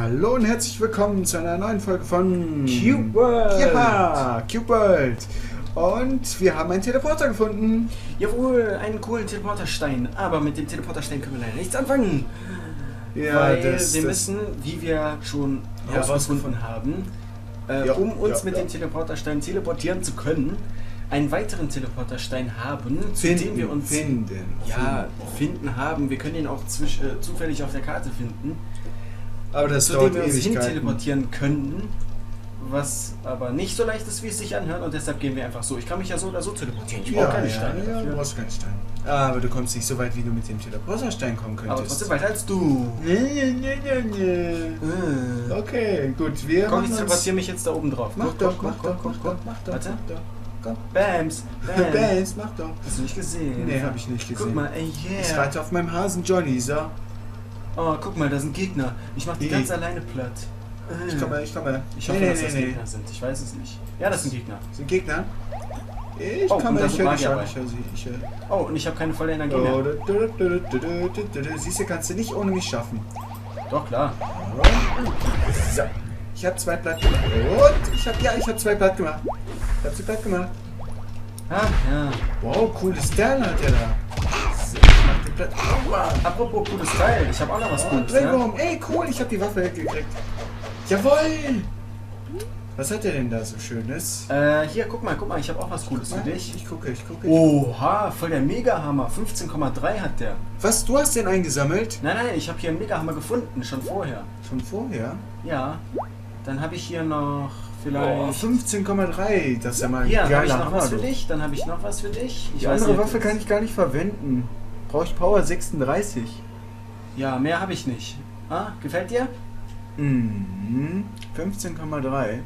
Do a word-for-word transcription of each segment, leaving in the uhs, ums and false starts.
Hallo und herzlich willkommen zu einer neuen Folge von Cube World. Ja, Cube World. Und wir haben einen Teleporter gefunden. Jawohl, einen coolen Teleporterstein. Aber mit dem Teleporterstein können wir leider nichts anfangen. Ja, weil das, wir das müssen, wie wir schon Ja, herausgefunden haben, äh, Ja, um uns ja, mit ja. dem Teleporterstein teleportieren zu können, einen weiteren Teleporterstein haben, zu finden, dem wir uns finden. ja, finden haben. Wir können ihn auch zwisch, äh, zufällig auf der Karte finden, Aber das zu dauert dem wir uns hin Ewigkeiten. teleportieren könnten, was aber nicht so leicht ist, wie es sich anhört, und deshalb gehen wir einfach so. Ich kann mich ja so oder so teleportieren. Ich brauche Ja, keine ja, Steine ja, dafür. du brauchst keinen Stein. Aber du kommst nicht so weit, wie du mit dem Teleporterstein kommen Aber könntest. trotzdem weiter als du. Nee, nee, nee, nee, nee. Äh. Okay, gut, wir Komm, ich machen uns... teleportiere mich jetzt da oben drauf. Mach Guck, doch, guck, mach guck, doch, guck, mach guck. doch, mach doch, Warte. mach doch. Komm. Bams, bam. Bams, mach doch. Hast du nicht gesehen? Nee, hab ich nicht gesehen. Guck mal, ey, Ich yeah. reite auf meinem Hasen Johnny, so. Oh, guck mal, da sind Gegner. Ich mach die Wie? ganz alleine platt. Äh. Ich komme, ich komme. Ich hoffe, nee, dass nee, das nee, Gegner sind. Ich weiß es nicht. Ja, das sind Gegner. Sind Gegner? Ich Oh, komme, und da ich sind höre dich Magier an, bei. ich höre sie. Ich höre. Oh, und ich habe keine volle Energie Oh, mehr. du, du, du, du, du, du, du, du. Siehst du, kannst du nicht ohne mich schaffen. Doch, klar. So. Ich habe zwei Blatt gemacht. Und ich habe, ja, ich habe zwei Blatt gemacht. Ich habe sie Blatt gemacht. Ah, ja. Wow, cooles Stern hat er da. So, ich mach den Blatt. Aua. Apropos cooles Teil. Ich habe auch noch was Oh, Cooles, dreh ne? rum. Ey, cool, ich habe die Waffe weggekriegt. Jawohl. Was hat er denn da so Schönes? Äh, hier, guck mal, guck mal. Ich habe auch was Cooles für dich. Ich gucke, ich gucke. Oha, voll der Mega-Hammer. fünfzehn Komma drei hat der. Was, du hast den eingesammelt? Nein, nein, ich habe hier einen Mega-Hammer gefunden, schon vorher. Schon vorher? Ja. Dann habe ich hier noch Oh, vielleicht... fünfzehn Komma drei, das ist ja mal ein Hier, dann habe ich geiler noch was Hammer, für du. dich. Dann habe ich noch was für dich. Ich Die weiß andere nicht, Waffe ob kann das- ich gar nicht verwenden. Brauche ich Power sechsunddreißig. Ja, mehr habe ich nicht. Ah, gefällt dir? Mhm. fünfzehn Komma drei.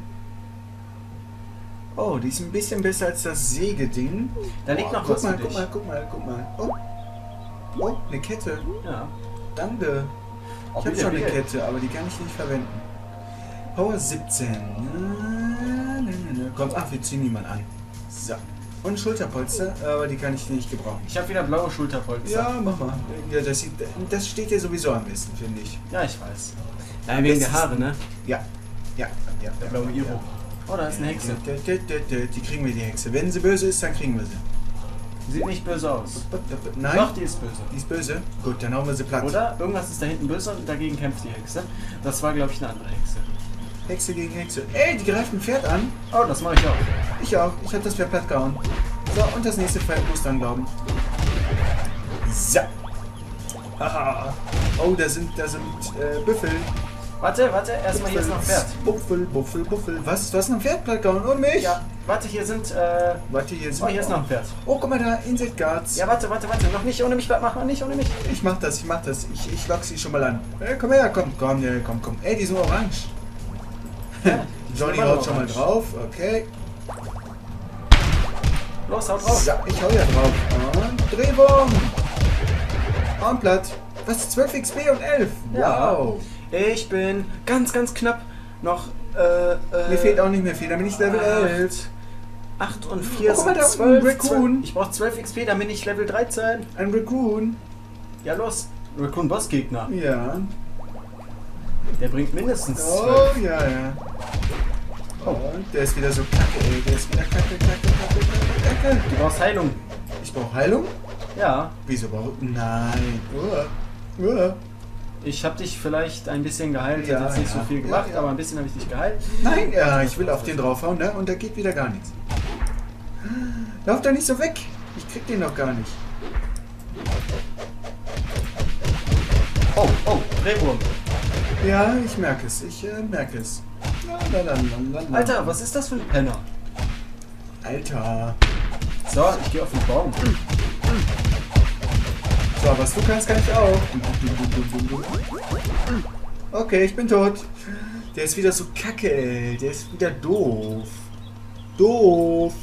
Oh, die ist ein bisschen besser als das Sägeding. Da liegt Oh, noch guck was mal, für guck dich. mal, guck mal, guck mal. Oh, oh, eine Kette. Ja. Danke. Oh, Ich habe bitte, schon eine bitte. Kette, aber die kann ich nicht verwenden. Power siebzehn. Na, na, na, na. Komm, ach, wir ziehen die mal an. So. Und Schulterpolster, aber die kann ich nicht gebrauchen. Ich habe wieder blaue Schulterpolster. Ja, mach mal. Ja, das, sieht, das steht dir sowieso am besten, finde ich. Ja, ich weiß. Nein, wegen Das der Haare, ne? Ja. Ja, ja. Der blaue ja. Iro. Oh, da ist eine Hexe. Die kriegen wir, die Hexe. Wenn sie böse ist, dann kriegen wir sie. Sieht nicht böse aus. Nein? Doch, die ist böse. Die ist böse? Gut, dann hauen wir sie platt. Oder? Irgendwas ist da hinten böse und dagegen kämpft die Hexe. Das war, glaube ich, eine andere Hexe. Hexe gegen Hexe. Ey, die greift ein Pferd an. Oh, das mache ich auch. Ich auch. Ich habe das Pferd platt gehauen. So, und das nächste Pferd muss dann glauben. So. Haha. Oh, da sind, da sind äh, Büffel. Warte, warte, erstmal hier ist noch ein Pferd. Buffel, Buffel, Buffel. Was? Du hast noch ein Pferd platt gehauen und mich? Ja, warte, hier sind, äh... Warte, hier ist, Oh, hier ist noch ein Pferd. Oh, guck mal da, Insect Guards. Ja, warte, warte, warte. Noch nicht ohne mich, mach noch nicht ohne mich. Ich mach das, ich mach das. Ich, ich lock sie schon mal an. Hey, komm her, komm, komm, ja, komm, komm. Ey, die sind orange. Ja, Johnny immer haut schon mal orange. drauf, okay. Los, haut drauf. So, ich hau ja drauf. Und Drehwurm. Und platt. Was? zwölf X P und elf? Ja. Wow. Ich bin ganz, ganz knapp noch, äh, äh... Mir fehlt auch nicht mehr viel, dann bin ich Level elf. acht und vier Oh, guck mal, sind da unten zwölf. ein Raccoon. Ich brauche zwölf X P, dann bin ich Level dreizehn. Ein Raccoon. Ja, los. Raccoon Bossgegner. Ja. Der bringt mindestens Oh, zwölf. ja, ja. Oh, und der ist wieder so kacke, ey. Der ist wieder kacke, kacke, kacke, kacke, kacke. Du brauchst Heilung. Ich brauche Heilung? Ja. Wieso brauche ich? Nein. Uh, uh. Ich habe dich vielleicht ein bisschen geheilt. Ja, Hat jetzt nicht ja. so viel gemacht, Ja, ja. aber ein bisschen habe ich dich geheilt. Nein, ja, ich will auf den draufhauen, ne? Und da geht wieder gar nichts. Lauf da nicht so weg. Ich krieg den noch gar nicht. Oh, oh, Drehwurm. Ja, ich merke es. Ich äh, merke es. La, la, la, la, la. Alter, was ist das für ein Penner? Alter. So, ich gehe auf den Baum. So, was du kannst, kann ich auch. Okay, ich bin tot. Der ist wieder so kacke, ey. Der ist wieder doof. Doof.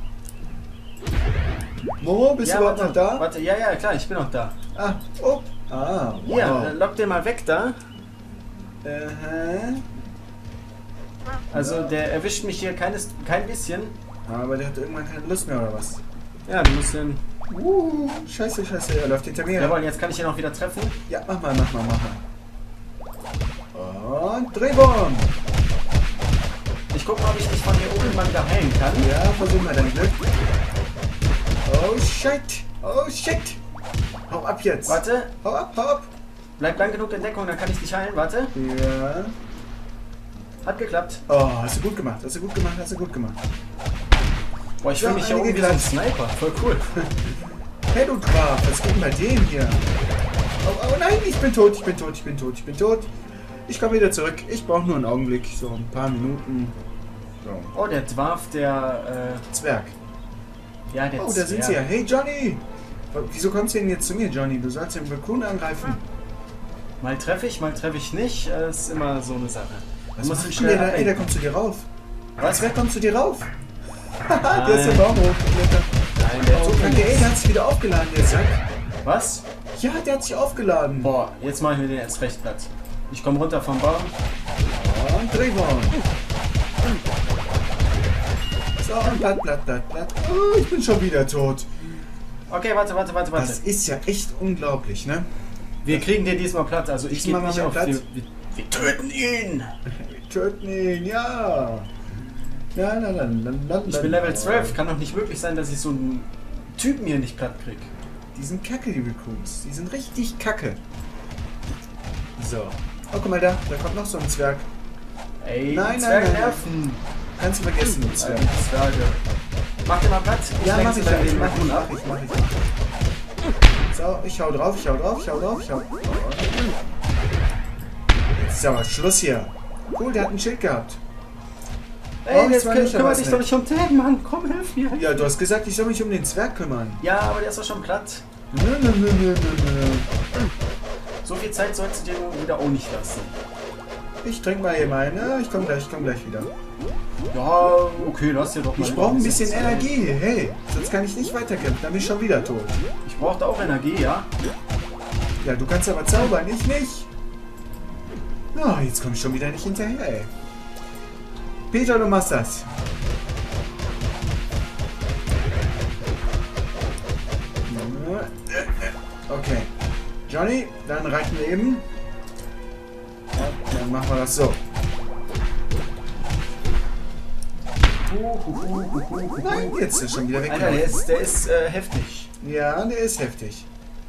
Momo, bist Ja, du überhaupt warte, noch da? Warte, ja, ja, klar, ich bin noch da. Ah, oh. Ah, wow. Hier, äh, lock den mal weg da. Aha. Also, der erwischt mich hier keines, kein bisschen. Aber der hat irgendwann keine Lust mehr, oder was? Ja, du musst den... Uh, scheiße, scheiße, er läuft hinter mir. Jawohl, jetzt kann ich ihn auch wieder treffen. Ja, mach mal, mach mal, mach mal. Und Drehwurm. Ich guck mal, ob ich dich von hier oben mal wieder heilen kann. Ja, versuchen wir dein Glück. Oh shit. Oh shit. Hau ab jetzt. Warte. Hau ab, hau ab. Bleib lang genug in Deckung, dann kann ich dich heilen. Warte. Ja. Hat geklappt. Oh, hast du gut gemacht. Hast du gut gemacht. Hast du gut gemacht. Boah, ich Ja, fühle mich ja einige irgendwie wie so ein gleich. Sniper. Voll cool. Hey, du Graf. Was geht denn bei dem hier? Oh, oh nein, ich bin tot. Ich bin tot. Ich bin tot. Ich bin tot. Ich komme wieder zurück. Ich brauche nur einen Augenblick. So ein paar Minuten. So. Oh, der Dwarf, der, Zwerg. äh, ja, der Oh, da sind sie ja. Hey, Johnny. Wieso kommst du denn jetzt zu mir, Johnny? Du sollst den Balkon angreifen. Mal treffe ich, mal treffe ich nicht. Das ist immer so eine Sache. Was Du musst ihn machst du schnell denn da? Ey, der ablenken. kommt zu dir rauf. Was? Zwerg kommt zu dir rauf. Haha, der ist Nein. im Baum hochgeklettert. Nein, der Oh, tut mir danke, ey, nichts. der hat sich wieder aufgeladen, der Sack. Was? Ja, der hat sich aufgeladen. Boah, jetzt mache ich mir den erst recht platt. Ich komme runter vom Baum. Und Drehwurm. So, und platt, platt, platt, platt. Oh, ich bin schon wieder tot. Okay, warte, warte, warte, warte. Das ist ja echt unglaublich, ne? Wir kriegen den diesmal platt. Also ich Diesmal gebe nicht machen wir auf. platt. Wir, wir, wir töten ihn. Wir töten ihn, ja. Ja, la, la, la, la, Ich bin Level zwölf. Kann doch nicht möglich sein, dass ich so einen Typen hier nicht platt krieg. Die sind kacke, die Recruits. Die sind richtig kacke. So. Oh, guck mal da. Da kommt noch so ein Zwerg. Ey, Nein, die nein, Zwerge nein, nein. nerven. Kannst du vergessen, die Zwerg. Alter, Zwerge. Mach den mal platt. Ja, lenk mach sie ich, dann mach ich, den mach ich, Recruit mach ab. ich, mach ich. So, ich hau drauf, ich hau drauf, ich hau drauf, ich hau. Jetzt ist aber Schluss hier. Cool, der hat ein Schild gehabt. Ey, Oh, jetzt das war kü nicht, aber kümmere ist dich doch nett. nicht um den, Mann. Komm, hilf mir. Ja, du hast gesagt, ich soll mich um den Zwerg kümmern. Ja, aber der ist doch schon platt. Nö, nö, nö, nö, nö, nö. So viel Zeit sollst du dir nun wieder auch nicht lassen. Ich trinke mal hier mal, ne? Ich komm gleich, ich komm gleich wieder. Ja, okay, lass dir doch mal. Ich brauche ein bisschen Zeit. Energie, hey. Sonst kann ich nicht weiterkämpfen, dann bin ich schon wieder tot. Ich brauchte auch Energie, ja? Ja, du kannst aber zaubern, ich nicht. Oh, jetzt komme ich schon wieder nicht hinterher, ey. Peter, du machst das. Okay. Johnny, dann reichen wir eben. Ja, dann machen wir das so. Nein, jetzt ist er schon wieder weg. Alter, der ist, der ist äh, heftig. Ja, der ist heftig.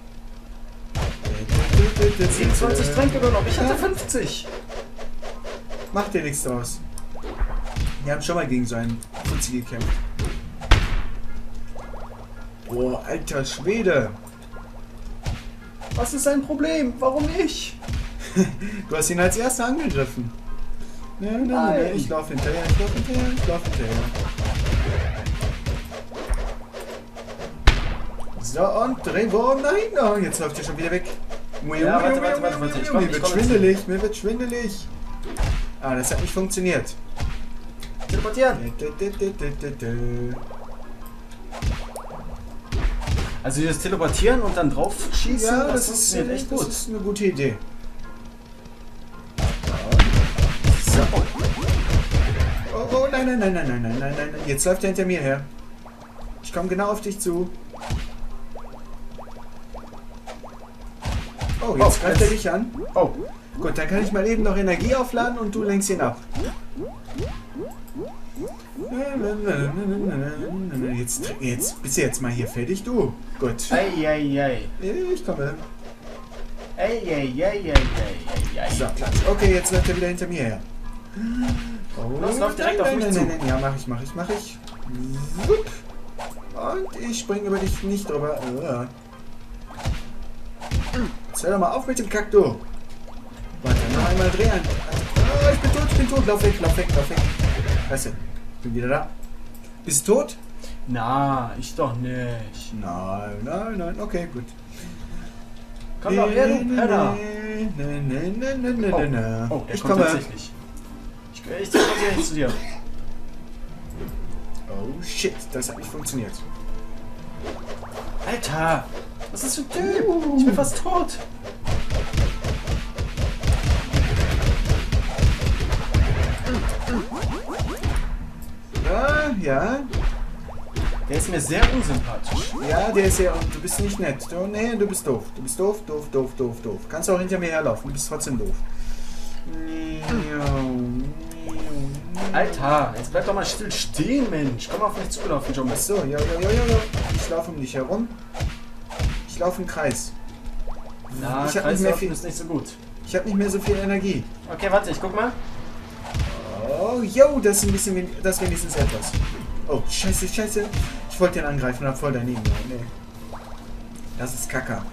siebenundzwanzig Tränke nur noch. Ich hatte fünfzig. Macht dir nichts draus. Wir haben schon mal gegen so einen Fuzzi gekämpft. Boah, alter Schwede. Was ist sein Problem? Warum ich? Du hast ihn als erster angegriffen. Nein, nein, nein, Nein. ich laufe hinterher, ich laufe hinterher, ich laufe hinterher. So, und Drehwurm, nein, oh, jetzt läuft er schon wieder weg. Ja, warte, warte, warte, warte, ich komm, Mir ich wird komm jetzt. schwindelig, mir wird schwindelig. Ah, das hat nicht funktioniert. Teleportieren. Also dieses Teleportieren und dann drauf schießen, Ja, das, das ist, funktioniert echt das gut. ist eine gute Idee. So. Oh, oh, nein, nein, nein, nein, nein, nein, nein, nein. Jetzt läuft er hinter mir her. Ich komme genau auf dich zu. Oh, jetzt Oh, greift jetzt- er dich an. Oh, Gut, dann kann ich mal eben noch Energie aufladen und du lenkst ihn ab. Jetzt, jetzt bist du jetzt mal hier fertig, du. Gut. ei, ei, ei. Ich komme. Ei, ei, ei, ei, ei, ei, So, ei. klatsch. Okay, jetzt läuft er wieder hinter mir her. Oh, Los, lauf direkt nein, auf mich nein, zu. nein, nein, ja, mach ich, mach ich, mach ich. Wupp. Und ich springe über dich nicht drüber. Uah. Jetzt hör doch mal auf mit dem Kaktus. Warte, noch einmal drehen. Oh, ich bin tot, ich bin tot. Lauf weg, lauf weg, lauf weg. Weißt du, ich bin wieder da. Bist du tot? Na, ich doch nicht. Nein, nein, nein. Okay, gut. Komm doch her, du Penner. Oh, Oh, der ich kommt komme. tatsächlich. Ich, ich teleportiere nicht zu dir. Oh shit, das hat nicht funktioniert. Alter, was ist das für ein Typ? Ich bin fast tot. Ja, ja. Der ist mir sehr unsympathisch. Ja, der ist ja. Du bist nicht nett. Du, nee, du bist doof. Du bist doof, doof, doof, doof, doof. Kannst auch hinter mir herlaufen. Du bist trotzdem doof. Alter, jetzt bleib doch mal still stehen, Mensch. Komm auf mich zugelaufen, John. Achso, ja, ja, ja, ja, ja. Ich laufe um dich herum. Ich laufe im Kreis. Na, ich habe nicht mehr viel. ist nicht so gut. Ich habe nicht mehr so viel Energie. Okay, warte, ich guck mal. Oh, yo, das ist ein bisschen, wen- das ist wenigstens etwas. Oh, scheiße, scheiße. Ich wollte den angreifen, hab voll daneben. Nee. Das ist Kacke.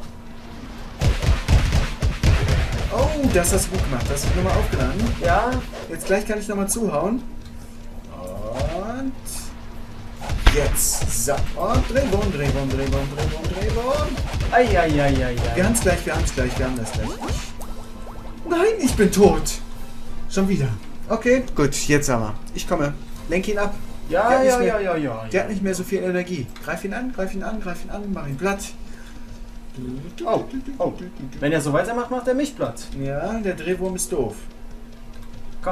Oh, das hast du gut gemacht. Das ist nochmal aufgeladen. Ja, Jetzt gleich kann ich nochmal zuhauen. Und jetzt. So. Und Drehwurm, Drehwurm, Drehwurm, Drehwurm, Drehwurm. eieieiei. Wir haben es gleich, wir haben es gleich, wir haben das gleich. Nein, ich bin tot. Schon wieder. Okay, gut, jetzt haben wir. Ich komme. Lenk ihn ab. Der Ja, hat nicht ja, mehr- ja, ja, ja. Der hat nicht mehr so viel Energie. Greif ihn an, greif ihn an, greif ihn an, mach ihn platt. Oh, oh. Wenn er so weitermacht, macht er mich platt. Ja, der Drehwurm ist doof. Komm.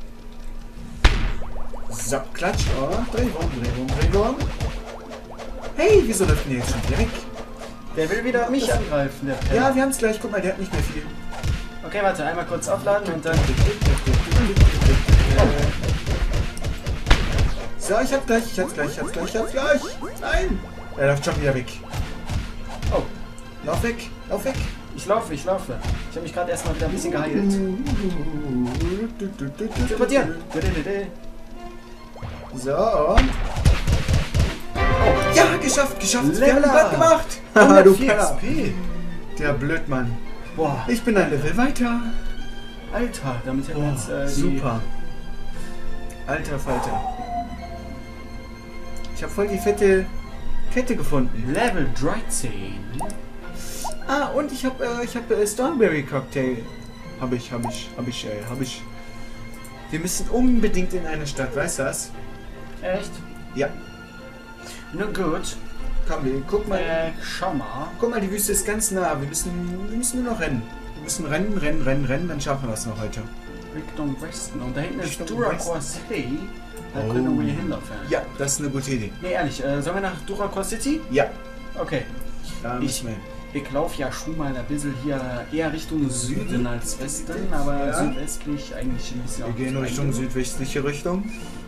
So, klatsch. Oh, Drehwurm, Drehwurm, Drehwurm. Hey, wieso läuft denn der jetzt schon wieder weg? Der will wieder mich angreifen, der Penner. Ja, wir haben es gleich. Guck mal, der hat nicht mehr viel. Okay, warte, einmal kurz aufladen und dann... So, ich hab's gleich, ich hab's gleich, ich hab's gleich, ich hab's gleich. Nein! Er läuft schon wieder weg. Oh, Lauf weg, lauf weg. ich laufe, ich laufe. Ich habe mich gerade erstmal wieder ein bisschen geheilt. Teleportieren. So. Oh. Ja, geschafft, geschafft. Wir haben Level was up. gemacht. Haha, du hundertvier Penner. X P. Der Blödmann. Boah, Ich bin ein Level weiter. Alter, damit hätten wir Oh, jetzt äh, die... super. Alter Falter. Ich habe voll die fette Kette gefunden. Level dreizehn. Ah, und ich habe äh, ich habe äh, Stormberry Cocktail. Habe ich, habe ich, habe ich, äh, habe ich. Wir müssen unbedingt in eine Stadt, weißt du das? Echt? Ja. Na gut. Komm, wir guck mal. Äh, schau mal. Guck mal, die Wüste ist ganz nah. Wir müssen, wir müssen nur noch rennen. Wir müssen rennen, rennen, rennen, rennen, dann schaffen wir das noch heute. Richtung Westen. Und da hinten ist Richtung Duraquar City. Da Oh. können wir hinlaufen. Ja, das ist eine gute Idee. Nee, ehrlich, äh, sollen wir nach Duraquar City? Ja, Okay. da Ich- müssen wir hin. Ich laufe ja schon mal ein bisschen hier eher Richtung Süden als Westen, aber Ja. südwestlich eigentlich ein bisschen. Wir gehen Richtung südwestliche Richtung.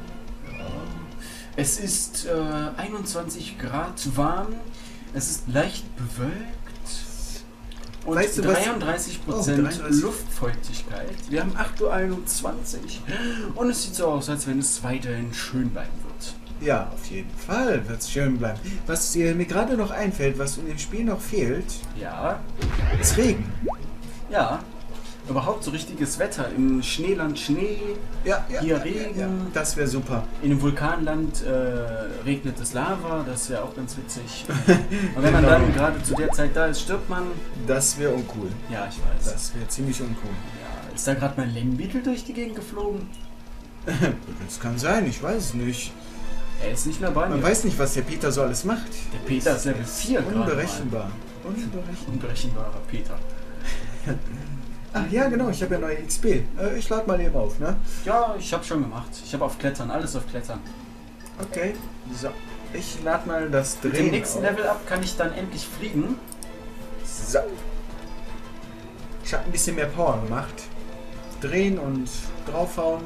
Es ist äh, einundzwanzig Grad warm, es ist leicht bewölkt und Weißt du, was- dreiunddreißig Oh, Prozent dreiunddreißig. Luftfeuchtigkeit. Wir haben acht Uhr einundzwanzig und es sieht so aus, als wenn es weiterhin schön bleiben wird. Ja, auf jeden Fall wird es schön bleiben. Was äh, mir gerade noch einfällt, was in dem Spiel noch fehlt, Ja, ist Regen. ja. Überhaupt so richtiges Wetter. Im Schneeland Schnee, Ja, ja, Hier ja, Regen. Ja, ja. Das wäre super. in dem Vulkanland äh, regnet es Lava, das wäre auch ganz witzig. Und wenn man Genau. dann gerade zu der Zeit da ist, stirbt man. Das wäre uncool. Ja, ich weiß. Das wäre ziemlich uncool. Ja, ist da gerade mein Lemmbeetle durch die Gegend geflogen? Das kann sein, ich weiß es nicht. Er ist nicht mehr bei mir. Man weiß nicht, was der Peter so alles macht. Der Peter ist Level vier gerade. Unberechenbar. mal. Unberechenbar. Unberechenbarer Peter. Ach ja, genau, ich habe ja neue X P. Äh, ich lade mal eben auf, ne? Ja, ich habe schon gemacht. Ich habe auf Klettern, alles auf Klettern. Okay. So. Ich lade mal das Drehen Mit dem nächsten auf. Level up kann ich dann endlich fliegen. So. Ich habe ein bisschen mehr Power gemacht. Drehen und draufhauen.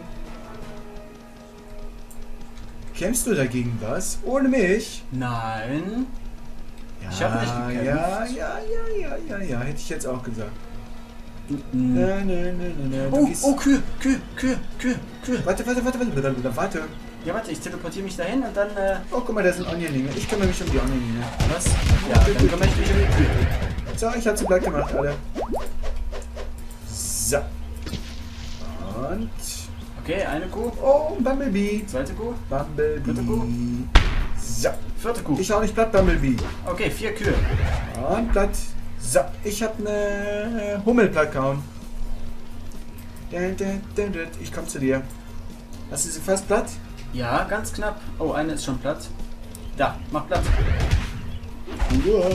Kämpfst du dagegen was? Ohne mich? Nein. Ja, Ich hab nicht gekämpft. Ja, ja, ja, ja, ja, ja, hätte ich jetzt auch gesagt. Mhm. Nein, nein, nein, nein, nein. Oh, oh, Kühe, Kühe, Kühe, Kühe, Kühe. Warte, warte, warte, warte, warte, warte, warte. Ja, warte, ich teleportiere mich dahin und dann, äh, Oh, guck mal, da sind Onionlinge. Ich kümmere mich um die Onionlinge. was? Ja, dann kümmere ich mich um die Kühe. So, ich hab's blatt gemacht, alle. So. Und. Okay, eine Kuh, Oh, Bumblebee. zweite Kuh, Dritte Kuh. Bumblebee. So. vierte Kuh. Ich hau nicht platt, Bumblebee. Okay, vier Kühe. Und platt. So, ich hab ne Hummel platt gehauen. Ich komm zu dir. Hast du sie fast platt? Ja, ganz knapp. Oh, eine ist schon platt. Da, mach platt. Uah.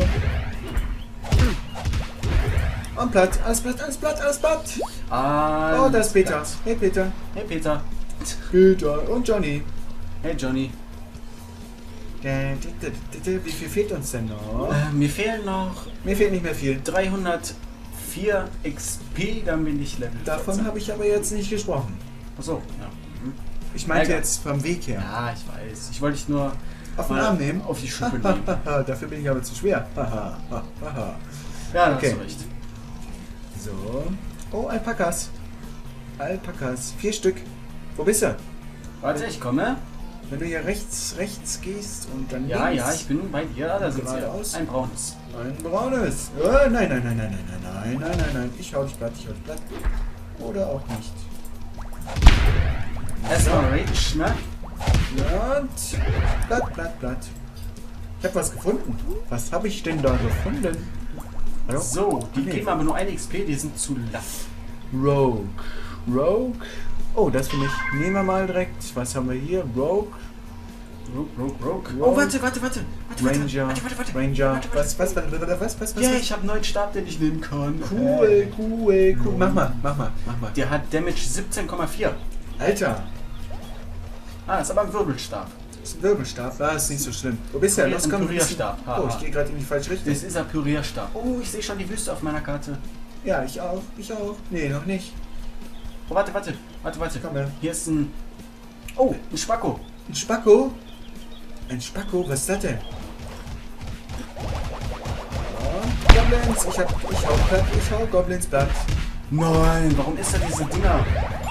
Und platt, alles platt, alles platt, alles platt. Ah, Oh, da ist Peter. Hey Peter. Hey Peter. Peter und Johnny. Hey Johnny. Wie viel fehlt uns denn noch? Äh, mir fehlen noch Mir fehlt nicht mehr viel. dreihundertvierzig vier X P, dann bin ich Level Davon habe ich aber jetzt nicht gesprochen. Achso, ja. Mhm. Ich meinte Ärger. jetzt vom Weg her. Ja, ich weiß. Ich wollte dich nur Auf den mal Arm nehmen? auf die Schippe nehmen. Dafür bin ich aber zu schwer. Haha, haha. Ja, da Okay. hast du recht. So. Oh, Alpakas. Alpakas. Vier Stück. Wo bist du? Warte, ich komme. Wenn du hier rechts, rechts gehst und dann Ja, links. ja, ich bin bei dir. Da sind sie. Geradeaus. Ein braunes. Ein braunes. Äh, nein, nein, nein, nein, nein, nein, nein, nein, nein, nein. Ich hau dich platt, ich hau dich platt. Oder auch nicht. Erstmal Rage, ne? Platt, platt, platt, platt. Ich habe was gefunden. Was habe ich denn da gefunden? Hallo? So, die Nee. geben aber nur ein X P, die sind zu laff. Rogue. Rogue. Oh, das finde ich. Nehmen wir mal direkt. Was haben wir hier? Rogue. Rogue, Rogue, Rogue. Rogue. Oh, warte, warte, warte. warte Ranger. Warte, warte, warte. Ranger. Warte, warte. Was, was, was, was, was, was, was? Ja, ich habe einen neuen Stab, den ich nehmen kann. Cool, cool, cool. Mach mal, mach mal, mach mal. Der hat Damage siebzehn Komma vier. Alter. Ah, ist aber ein Wirbelstab. Das ist ein Wirbelstab. Ah, ist nicht so schlimm. Wo bist du? Ja, los, Ein komm. wir müssen- Pürierstab. Ha, Oh, ha. ich gehe gerade in die falsche Richtung. Das ist ein Pürierstab. Oh, ich sehe schon die Wüste auf meiner Karte. Ja, ich auch. Ich auch. Nee, noch nicht. Oh, warte, warte. Warte, warte. Komm her. Hier ist ein... Oh, ein Spacko. Ein Spacko? Ein Spacko? Was ist das denn? Ja, Goblins. Ich hab. Ich hau platt. Ich hau Goblins platt. Nein, warum ist da diese Dinger?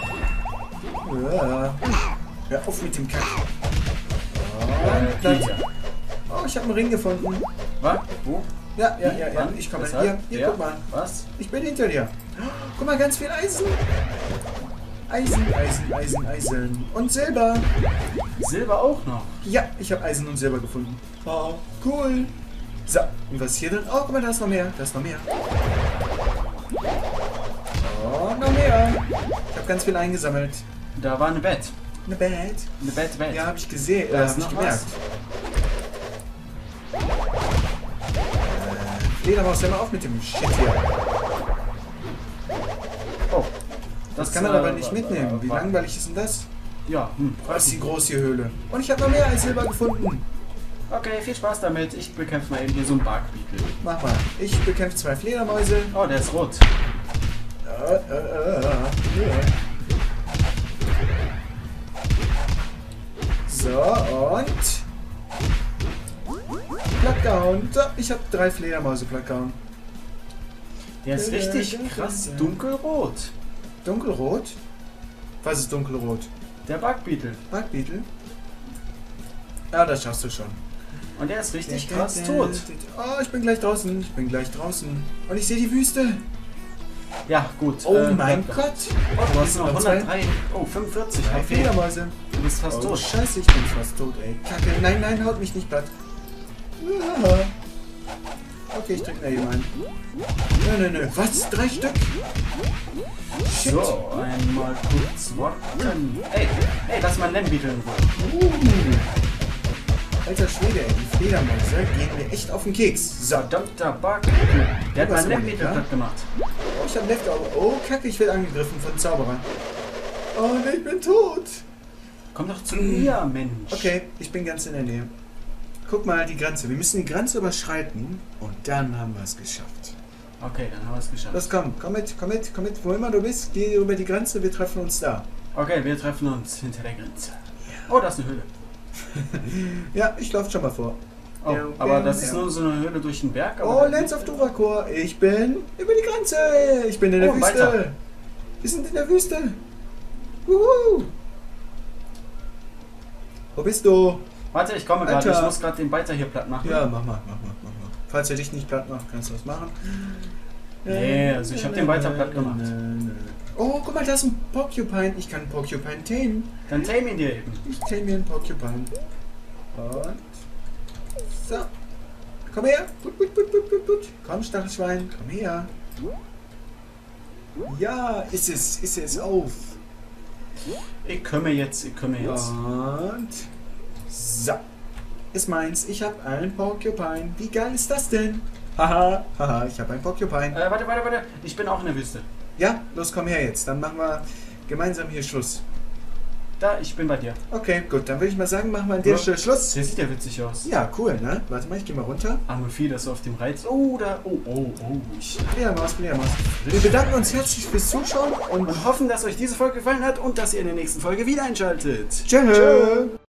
Ja. Hör auf mit dem Kack. Äh, Und platt. hier. Oh, ich habe einen Ring gefunden. Was? Wo? Ja, ja, Wie? ja, ja. Wann? Ich komme Weshalb? hier. Hier, Wer? guck mal. Was? Ich bin hinter dir. Guck mal, ganz viel Eisen. Eisen, Eisen, Eisen, Eisen. Und Silber. Silber auch noch. Ja, ich habe Eisen und Silber gefunden. Oh, cool. So, und was ist hier drin? Oh, guck mal, da ist noch mehr. Da ist noch mehr. Oh, noch mehr. Ich habe ganz viel eingesammelt. Da war eine Bett. Eine Bad. Eine Bett, Bett. Ja, habe ich gesehen. Da Äh, ist habe ich noch gemerkt. Äh, Fledermaus, hör mal auf mit dem Shit hier. Oh. Das kann man aber äh, nicht wa- mitnehmen. Wie wa- langweilig ist denn das? Ja, hm. Das ist die große Höhle. Und ich habe noch mehr als Silber gefunden. Okay, viel Spaß damit. Ich bekämpfe mal eben hier so einen Barkbeetle. Mach mal. Ich bekämpfe zwei Fledermäuse. Oh, der ist rot. Äh, äh, äh, äh. So, und... Plattdown. So, ich habe drei Fledermäuse plattdown. Der ist richtig krass dunkelrot. Dunkelrot? Was ist dunkelrot? Der Barkbeetle. Barkbeetle? Ja, das schaffst du schon. Und der ist richtig krass tot. Oh, ich bin gleich draußen. Ich bin gleich draußen. Und ich sehe die Wüste. Ja, gut. Oh äh, mein Gott. Gott. Oh, du hast noch noch zwei? hundertdrei. Oh, fünfundvierzig. Drei Okay. Fledermäuse. Du bist fast Oh, tot. scheiße, ich bin fast tot, ey. Kacke. Nein, nein, haut mich nicht platt. Ah. Okay, ich drück mal eben ein. Nö, nö, nö. Was? Drei Stück? Shit. So, einmal kurz warten. Ey, ey, lass mal einen Lembeetle in Ruhe. Uh. Alter Schwede, ey. Die Fledermäuse gehen mir echt auf den Keks. So. Verdammter Barkbeetle. Der hat Was mein immer Lembeetle nicht, ja? platt gemacht. Oh, ich hab Leftover. Oh, Kacke, ich werde angegriffen von Zauberer. Oh, ne, ich bin tot. Komm doch zu mir, Mensch. Okay, ich bin ganz in der Nähe. Guck mal die Grenze. Wir müssen die Grenze überschreiten und dann haben wir es geschafft. Okay, dann haben wir es geschafft. Los, komm, komm mit, komm mit, komm mit. Wo immer du bist, geh über die Grenze, wir treffen uns da. Okay, wir treffen uns hinter der Grenze. Oh, da ist eine Höhle. Ja, ich laufe schon mal vor. Oh, Ja, aber ja, das ist ja. nur so eine Höhle durch den Berg. aber Oh, da- Lands of Durakor. Ich bin über die Grenze. Ich bin in der Oh, Wüste. weiter. Wir sind in der Wüste. Wuhu. Wo bist du? Warte, ich komme gerade. Alter. Ich muss gerade den Beiter hier platt machen. Ja, mach mal, mach mal, mach mal. Falls er dich nicht platt macht, kannst du das machen. Nee, also ich hab den weiter platt gemacht. Oh, guck mal, da ist ein Porcupine. Ich kann einen Porcupine tamen. Dann tame ihn dir eben. Ich tame mir einen Porcupine. Und... So. Komm her. Put, put, put, put, put, put. Komm, Stachelschwein. Komm her. Ja, ist es. Ist es. Auf. Ich komme jetzt, ich komme jetzt. Und... So. Ist meins. Ich habe einen Porcupine. Wie geil ist das denn? Haha, haha, ich habe einen Porcupine. Äh, warte, warte, warte. Ich bin auch in der Wüste. Ja, los, komm her jetzt. Dann machen wir gemeinsam hier Schluss. Da, ich bin bei dir. Okay, gut, dann würde ich mal sagen, machen wir an der Ja. Stelle Schluss. Der sieht ja witzig aus. Ja, cool, ne? Warte mal, ich gehe mal runter. Amalfi, das so auf dem Reiz. Oh, da. Oh, oh, oh. Ich Fledermaus, Fledermaus. Wir bedanken uns herzlich fürs Zuschauen und und hoffen, dass euch diese Folge gefallen hat und dass ihr in der nächsten Folge wieder einschaltet. tschö.